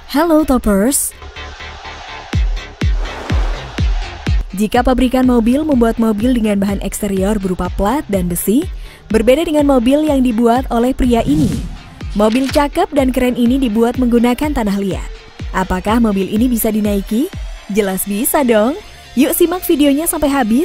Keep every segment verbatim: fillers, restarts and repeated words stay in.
Halo Toppers. Jika pabrikan mobil membuat mobil dengan bahan eksterior berupa plat dan besi, berbeda dengan mobil yang dibuat oleh pria ini. Mobil cakep dan keren ini dibuat menggunakan tanah liat. Apakah mobil ini bisa dinaiki? Jelas bisa dong. Yuk simak videonya sampai habis.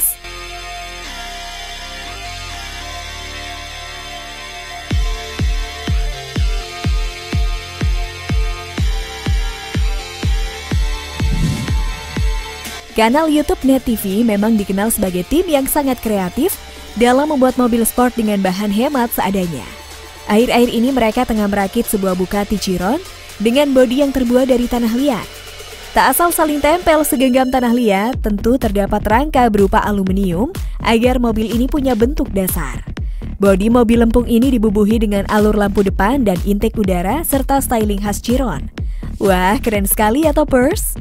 Kanal YouTube Net T V memang dikenal sebagai tim yang sangat kreatif dalam membuat mobil sport dengan bahan hemat seadanya. Akhir-akhir ini mereka tengah merakit sebuah Bugatti Chiron dengan bodi yang terbuat dari tanah liat. Tak asal saling tempel segenggam tanah liat, tentu terdapat rangka berupa aluminium agar mobil ini punya bentuk dasar. Bodi mobil lempung ini dibubuhi dengan alur lampu depan dan intake udara serta styling khas Chiron. Wah, keren sekali ya Toppers!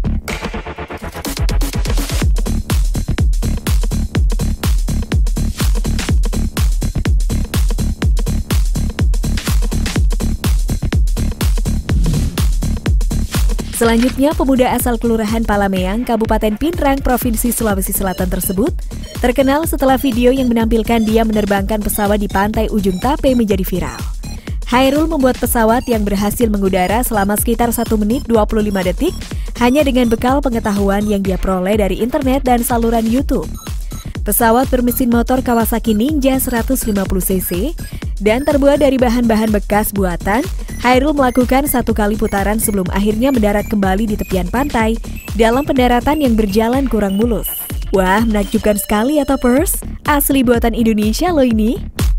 Selanjutnya, pemuda asal Kelurahan Palameang, Kabupaten Pinrang, Provinsi Sulawesi Selatan tersebut terkenal setelah video yang menampilkan dia menerbangkan pesawat di pantai Ujung Tape menjadi viral. Hairul membuat pesawat yang berhasil mengudara selama sekitar satu menit dua puluh lima detik hanya dengan bekal pengetahuan yang dia peroleh dari internet dan saluran YouTube. Pesawat bermesin motor Kawasaki Ninja seratus lima puluh cc dan terbuat dari bahan-bahan bekas buatan. Hairul melakukan satu kali putaran sebelum akhirnya mendarat kembali di tepian pantai dalam pendaratan yang berjalan kurang mulus. Wah, menakjubkan sekali ya Toppers. Asli buatan Indonesia loh ini.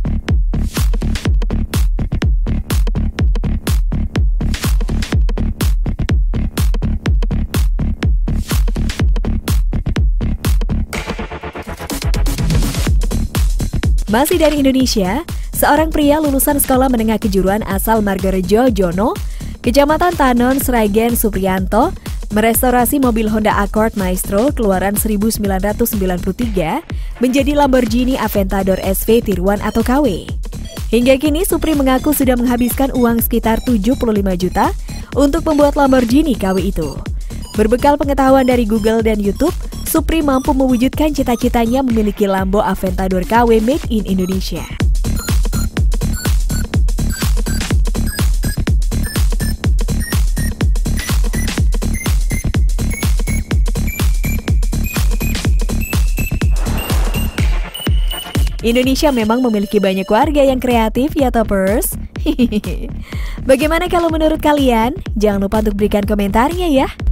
Masih dari Indonesia, seorang pria lulusan sekolah menengah kejuruan asal Margorejo, Jono, Kecamatan Tanon, Sragen, Supriyanto, merestorasi mobil Honda Accord Maestro keluaran seribu sembilan ratus sembilan puluh tiga menjadi Lamborghini Aventador S V Tier satu atau K W. Hingga kini Supri mengaku sudah menghabiskan uang sekitar tujuh puluh lima juta untuk membuat Lamborghini K W itu. Berbekal pengetahuan dari Google dan YouTube, Supri mampu mewujudkan cita-citanya memiliki Lambo Aventador K W made in Indonesia. Indonesia memang memiliki banyak warga yang kreatif ya Toppers. Bagaimana kalau menurut kalian? Jangan lupa untuk berikan komentarnya ya.